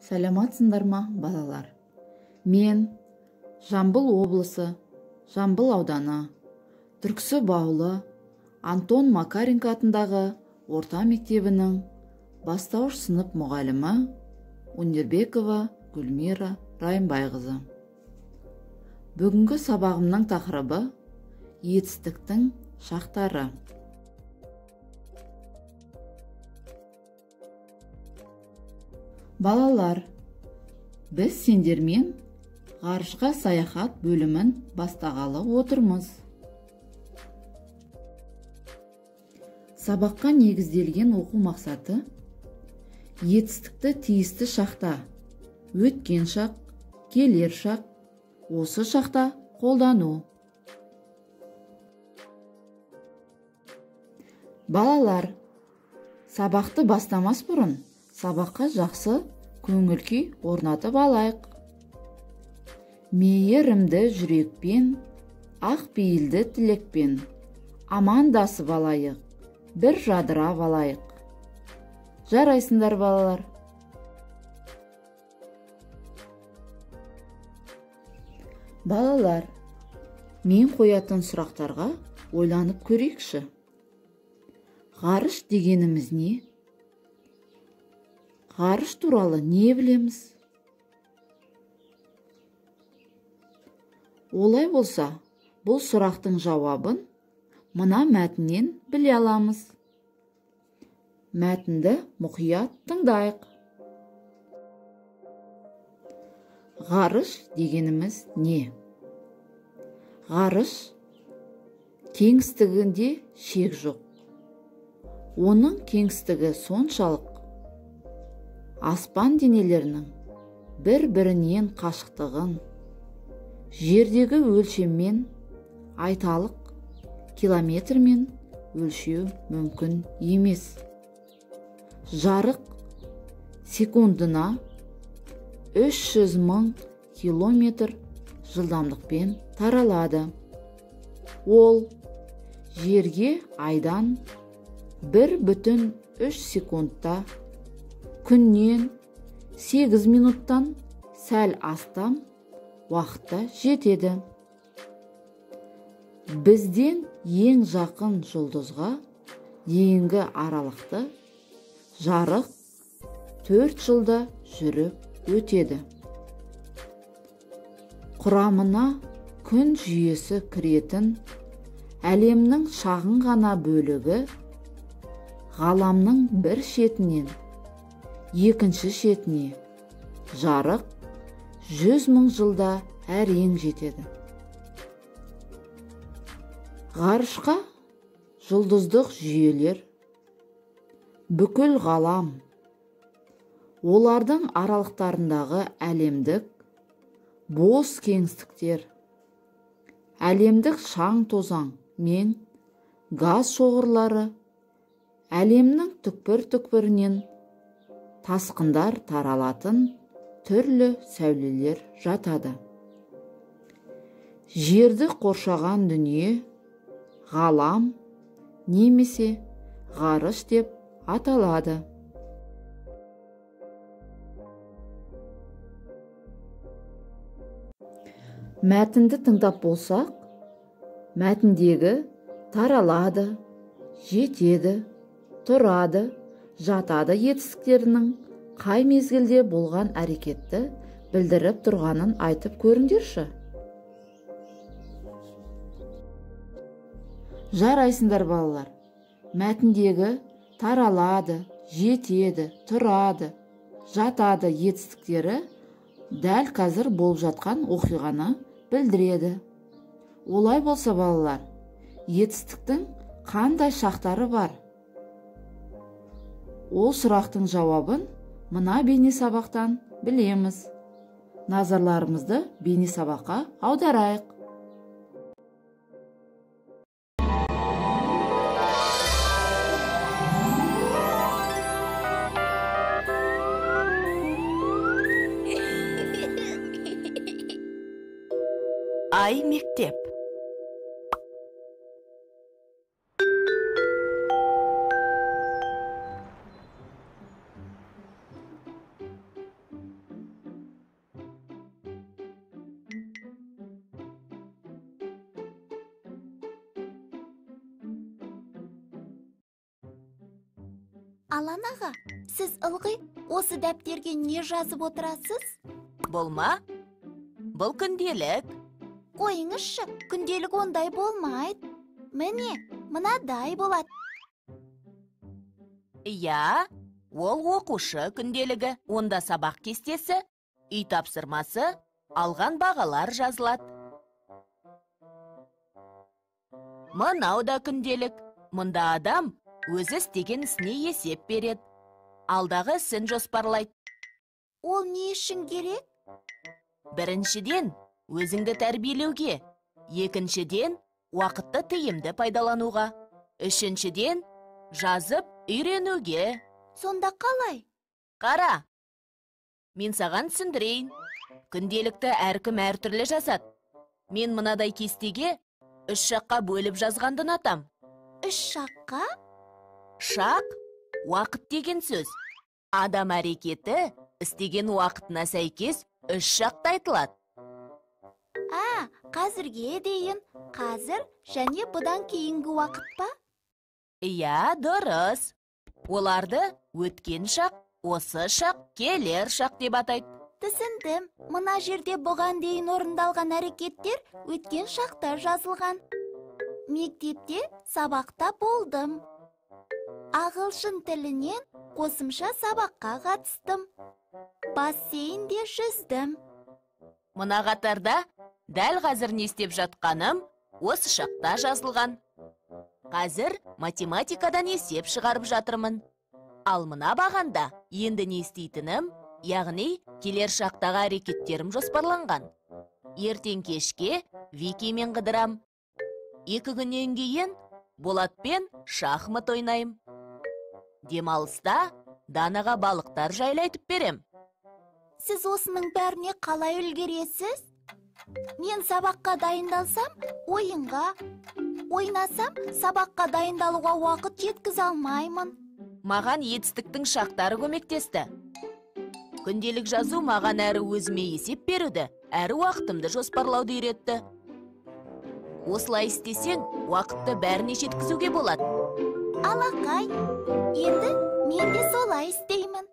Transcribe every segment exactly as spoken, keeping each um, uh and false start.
Саламатсыңдар ма, балалар? Мен Жамбыл облысы, Жамбыл ауданы, Түрксіб ауылы, Антон Макаренко атындағы орта мектебінің бастауыш сынып мұғалімі Унирбекова Гүлмира Райымбайқызы. Бүгінгі сабағымның тақырыбы етістіктің шақтары. Балалар, біз сендермен ғарышқа саяхат бөлімін бастағалы отырмыз. Сабаққа негізделген оқу мақсаты етістікті тиісті шақта, өткен шақ, келер шақ, осы шақта қолдану. Балалар, сабақты бастамас бұрын сабаққа жақсы көңіл-күй орнатып алайық. Мейірімді жүрекпен, ақ пейілді тілекпен амандасып алайық, бір жадырап алайық. Жарайсыңдар, балалар. Балалар, мен қоятын сұрақтарға ойланып көрейікші. Ғарыш дегеніміз не? Ғарыш туралы не білеміз? Олай болса, бұл сұрақтың жауабын мына мәтіннен біле аламыз. Мәтінді мұқият тыңдайық. Ғарыш дегеніміз не? Ғарыш кеңістігінде шек жоқ. Оның кеңістігі соншалық аспан денелерінің бір-бірінен қашықтығын жердегі өлшеммен айталық километрмен өлшеу мүмкін емес. Жарық секундына үш жүз мың километр жылдамдықпен таралады. Ол жерге айдан бір бүтін үш секундта, күннен сегіз минуттан сәл астам уақытта жетеді. Бізден ең жақын жұлдызға дейінгі аралықты жарық төрт жылда жүріп өтеді. Құрамына күн жүйесі кіретін әлемнің шағын ғана бөлігі ғаламның бір шетінен екінші шетіне жарық жүз мың жылда әрең жетеді. Ғарышқа жұлдыздық жүйелер, бүкіл ғалам, олардың аралықтарындағы әлемдік бос кеңістіктер, әлемдік шаң тозаң мен газ шоғырлары, әлемнің түкпір-түкпірінен тасқындар таралатын түрлі сәулелер жатады. Жерді қоршаған дүние ғалам немесе ғарыш деп аталады. Мәтінді тыңдап болсақ, мәтіндегі таралады, жетеді, тұрады, жатады етістіктерінің қай мезгілде болған әрекетті білдіріп тұрғанын айтып көріңдерші. Жарайсыңдар, балалар. Мәтіндегі таралады, жетеді, тұрады, жатады етістіктері дәл қазір болып жатқан оқиғаны білдіреді. Олай болса, балалар, етістіктің қандай шақтары бар? Ол сұрақтың жауабын мына бейне сабақтан білеміз. Назарларымызды бейне сабаққа аударайық. Ай мектеп. Алан аға, сіз ылғи осы дәптерге не жазып отырасыз? Болма? Бұл күнделік. Қойыңызшы, күнделік ондай болмайды. Міне, мынадай болады. Иә, ол оқушы күнделігі. Онда сабақ кестесі, үй тапсырмасы, алған бағалар жазылады. Мынау да күнделік. Мұнда адам өзі істеген ісіне есеп береді. Алдағы ісін жоспарлайды. Ол не үшін керек? Біріншіден, өзіңді тәрбиелеуге. Екіншіден, уақытты тиімді пайдалануға. Үшіншіден, жазып үйренуге. Сонда қалай? Қара, мен саған түсіндірейін. Күнделікті әркім әртүрлі жазады. Мен мынадай кестеге үш шаққа бөліп жазғанды ұнатам. Үш шаққа? Шақ – уақыт деген сөз. Адам әрекеті істеген уақытына сәйкес үш шақта айтылады. А, қазірге дейін, қазір және бұдан кейінгі уақыт па? Иә, дұрыс. Оларды өткен шақ, осы шақ, келер шақ деп атайды. Түсіндім. Мына жерде бұған дейін орындалған әрекеттер өткен шақта жазылған. Мектепте сабақта болдым. Ағылшын тілінен қосымша сабаққа қатыстым. Бассейнде жүздім. Мына қатарда дәл қазір не істеп жатқаным осы шақта жазылған. Қазір математикадан есеп шығарып жатырмын. Ал мына бағанда енді не істейтінім, яғни келер шақтағы әрекеттерім жоспарланған. Ертең кешке Викимен қыдырам. Екі күннен кейін Болатпен шахмат ойнайым. Демалыста Данаға балықтар жайлайтып берем. Сіз осының бәріне қалай үлгересіз? Мен сабаққа дайындалсам, ойынға, ойнасам, сабаққа дайындалуға уақыт жеткізе алмаймын. Маған етістіктің шақтары көмектесті. Күнделік жазу маған әрі өзіме есеп беруді, әрі уақытымды жоспарлауды үйретті. Осылай істесең, уақытты бәріне жеткізуге болады. Алақай, енді мен де солай істеймін.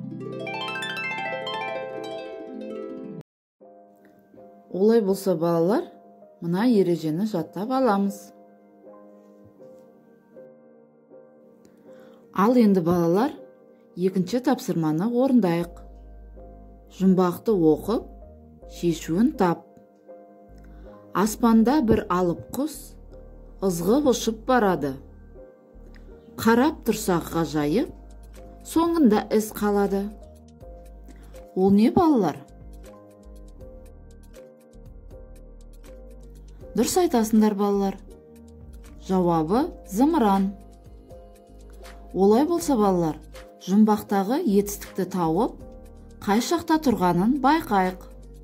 Олай болса балалар, мына ережені жаттап аламыз. Ал енді балалар, екінші тапсырманы орындайық. Жұмбақты оқып, шешуін тап. Аспанда бір алып құс ызғып ұшып барады. Қарап тұрсақ ғажайып, соңында із қалады. Ол не балалар? Дұрыс айтасыңдар балалар. Жауабы зымыран. Олай болса балалар, жұмбақтағы етістікті тауып, қай шақта тұрғанын байқайық.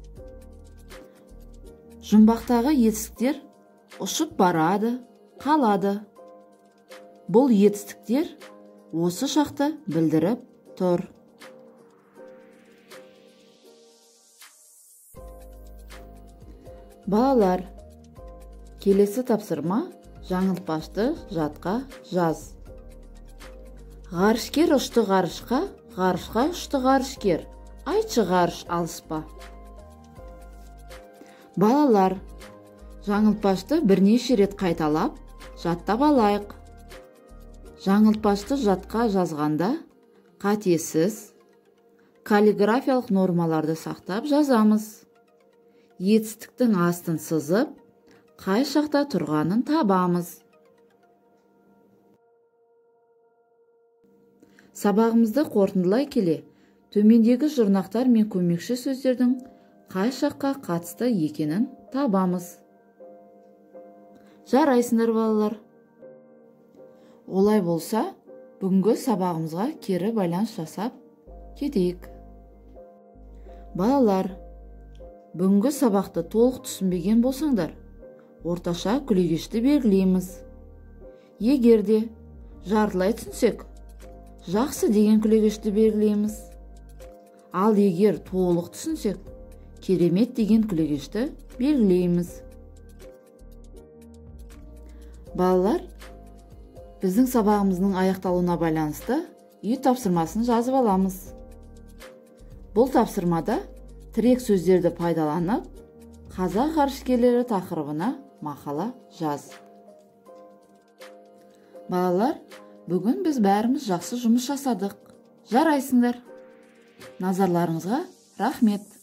Жұмбақтағы етістіктер ұшып барады, қалады. Бұл етістіктер осы шақты білдіріп тұр. Балалар, келесі тапсырма жаңылтпашты жадқа жаз. Ғарышкер ұшты ғарышқа, ғарышқа ұшты ғарышкер. Айтшы ғарыш алыспа. Балалар, жаңылтпашты бірнеше рет қайталап, жаттап алайық. Жаңылтпашты жадқа жазғанда қатесіз, каллиграфиялық нормаларды сақтап жазамыз. Етістіктің астын сызып, қай шақта тұрғанын табамыз. Сабағымызды қорытындылай келе, төмендегі жұрнақтар мен көмекші сөздердің қай шаққа қатысты екенін табамыз. Жарайсыңдар балалар. Олай болса, бүгінгі сабағымызға кері байланыс жасап кетейік. Балалар, бүгінгі сабақты толық түсінбеген болсаңдар, орташа күлегешті белгілейміз. Егер де жартылай түсінсек, жақсы деген күлегешті белгілейміз. Ал егер толық түсінсек, керемет деген күлегешті белгілейміз. Балалар, біздің сабағымыздың аяқталуына байланысты үй тапсырмасын жазып аламыз. Бұл тапсырмада тірек сөздерді пайдаланып, қазақ ғарышкерлері тақырыбына мақала жаз. Балалар, бүгін біз бәріміз жақсы жұмыс жасадық. Жарайсыңдар. Назарларыңызға рахмет.